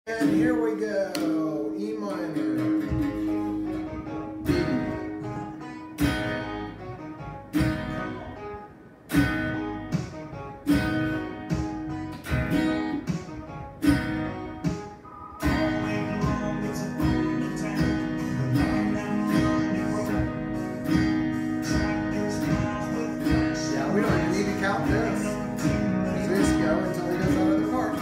And here we go, E minor. Yeah, we don't even need to count this. Just go until he goes out of the park.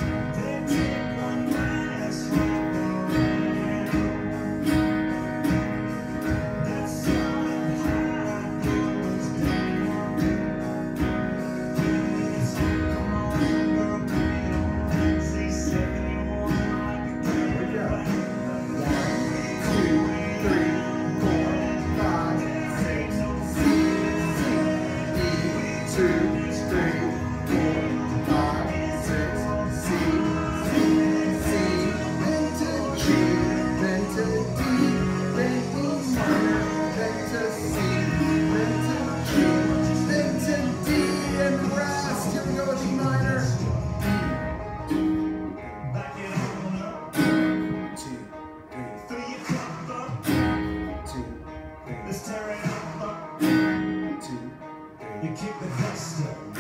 You keep the dust up.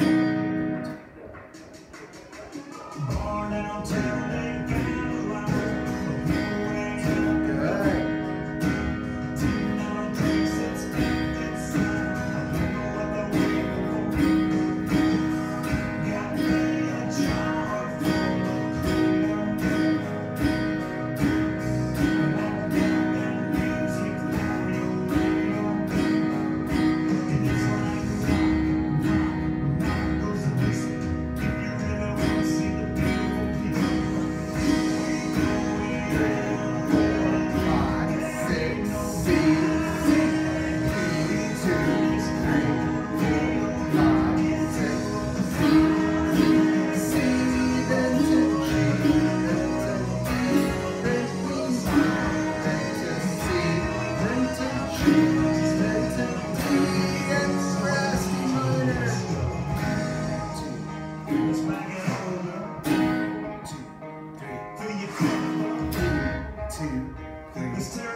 Born downtown, they got a lot of people ain't good. $10 drinks, it's inside. I don't know what they're waiting for. Got me a jar full of beer. And I got that music for you. And it's like Let's